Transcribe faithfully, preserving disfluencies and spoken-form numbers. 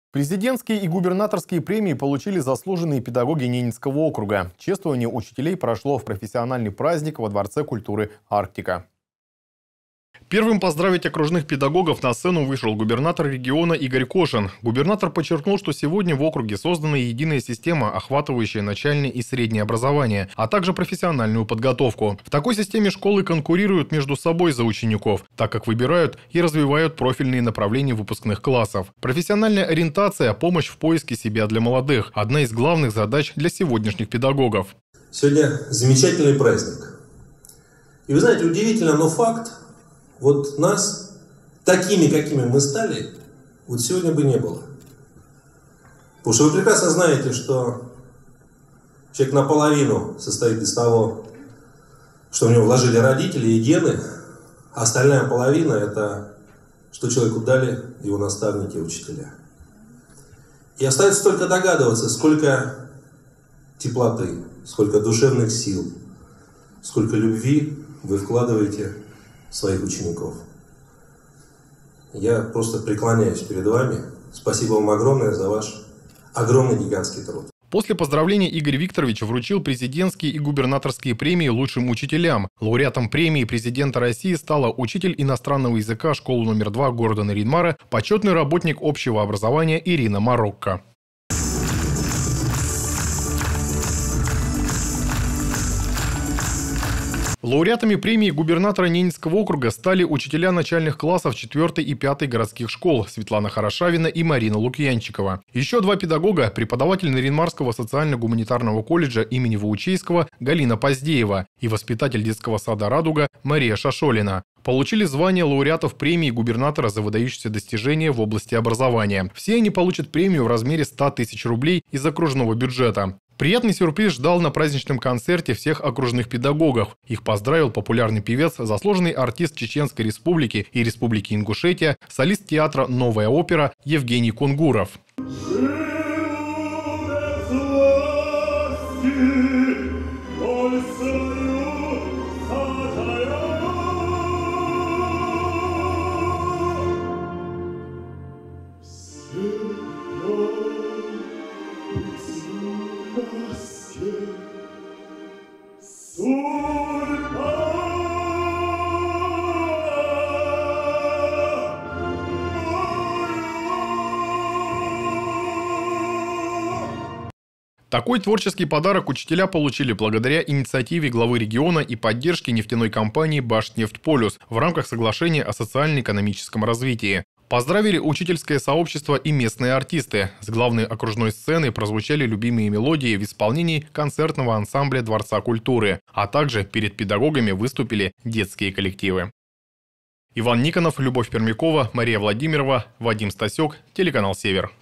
Президентские и губернаторские премии получили заслуженные педагоги Ненецкого округа. Чествование учителей прошло в профессиональный праздник во Дворце культуры «Арктика». Первым поздравить окружных педагогов на сцену вышел губернатор региона Игорь Кошин. Губернатор подчеркнул, что сегодня в округе создана единая система, охватывающая начальное и среднее образование, а также профессиональную подготовку. В такой системе школы конкурируют между собой за учеников, так как выбирают и развивают профильные направления выпускных классов. Профессиональная ориентация, помощь в поиске себя для молодых – одна из главных задач для сегодняшних педагогов. Сегодня замечательный праздник. И вы знаете, удивительно, но факт. Вот нас, такими, какими мы стали, вот сегодня бы не было. Потому что вы прекрасно знаете, что человек наполовину состоит из того, что в него вложили родители и гены, а остальная половина – это что человеку дали его наставники и учителя. И остается только догадываться, сколько теплоты, сколько душевных сил, сколько любви вы вкладываете своих учеников. Я просто преклоняюсь перед вами. Спасибо вам огромное за ваш огромный гигантский труд. После поздравления Игорь Викторович вручил президентские и губернаторские премии лучшим учителям. Лауреатом премии президента России стала учитель иностранного языка школы номер два города Нарьян-Мара, почетный работник общего образования Ирина Марокко. Лауреатами премии губернатора Ненецкого округа стали учителя начальных классов четвёртой и пятой городских школ Светлана Хорошавина и Марина Лукьянчикова. Еще два педагога – преподаватель Нарьян-Марского социально-гуманитарного колледжа имени Ваучейского Галина Поздеева и воспитатель детского сада «Радуга» Мария Шашолина. Получили звание лауреатов премии губернатора за выдающиеся достижения в области образования. Все они получат премию в размере ста тысяч рублей из окружного бюджета. Приятный сюрприз ждал на праздничном концерте всех окружных педагогов. Их поздравил популярный певец, заслуженный артист Чеченской Республики и Республики Ингушетия, солист театра «Новая опера» Евгений Кунгуров. Такой творческий подарок учителя получили благодаря инициативе главы региона и поддержке нефтяной компании «Башнефтьполюс» в рамках соглашения о социально-экономическом развитии. Поздравили учительское сообщество и местные артисты. С главной окружной сцены прозвучали любимые мелодии в исполнении концертного ансамбля Дворца культуры, а также перед педагогами выступили детские коллективы. Иван Никонов, Любовь Пермякова, Мария Владимирова, Вадим Стасек, телеканал «Север».